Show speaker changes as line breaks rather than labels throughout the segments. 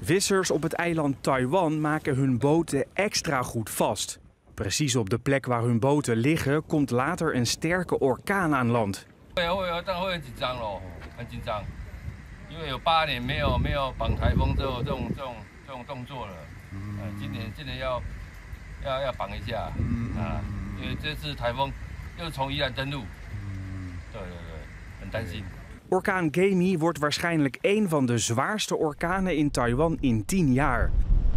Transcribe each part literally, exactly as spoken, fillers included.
Vissers op het eiland Taiwan maken hun boten extra goed vast. Precies op de plek waar hun boten liggen komt later een sterke orkaan aan land. Orkaan Gemi wordt waarschijnlijk een van de zwaarste orkanen in Taiwan in tien jaar.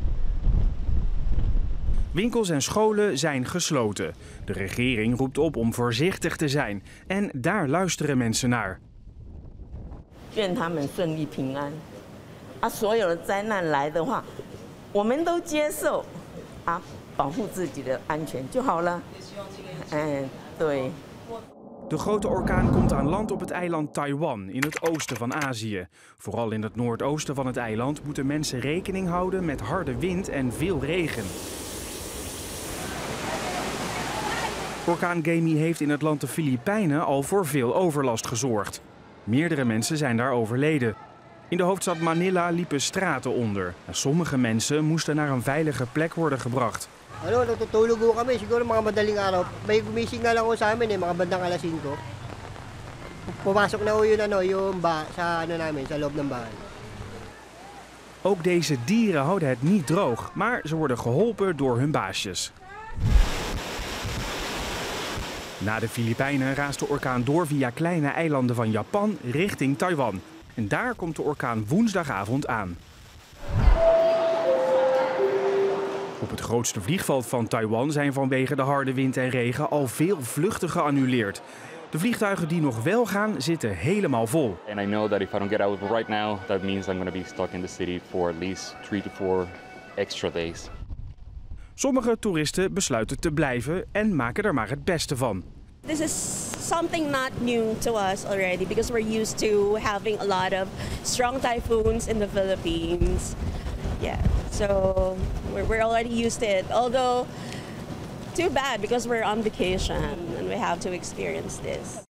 Winkels en scholen zijn gesloten. De regering roept op om voorzichtig te zijn en daar luisteren mensen naar.
愿他们顺利平安。啊，所有的灾难来的话，我们都接受，啊，保护自己的安全就好了。嗯，对。
De grote orkaan komt aan land op het eiland Taiwan in het oosten van Azië. Vooral in het noordoosten van het eiland moeten mensen rekening houden met harde wind en veel regen. Orkaan Gemi heeft in het land de Filipijnen al voor veel overlast gezorgd. Meerdere mensen zijn daar overleden. In de hoofdstad Manila liepen straten onder. Sommige mensen moesten naar een veilige plek worden gebracht.
Ano, natutulog ho kami, siguro mga madaling araw. May gumising nga lang ho sa amin eh, mga bandang alas singko. Pumasok na ho yun, ano, yung ba, sa, ano namin, sa loob ng bahay.
Ook deze dieren houden het niet droog, maar ze worden geholpen door hun baasjes. Na de Filipijnen raast de orkaan door via kleine eilanden van Japan richting Taiwan. En daar komt de orkaan woensdagavond aan. Op het grootste vliegveld van Taiwan zijn vanwege de harde wind en regen al veel vluchten geannuleerd. De vliegtuigen die nog wel gaan zitten helemaal vol.
And I know that if I don't get out right now, that means I'm going to be stuck in the city for at least three to four extra days.
Sommige toeristen besluiten te blijven en maken er maar het beste van.
This is something not new to us already because we're used to having a lot of strong typhoons in the Philippines. Yeah, so we're, we're already used to it. Although, too bad because we're on vacation and we have to experience this.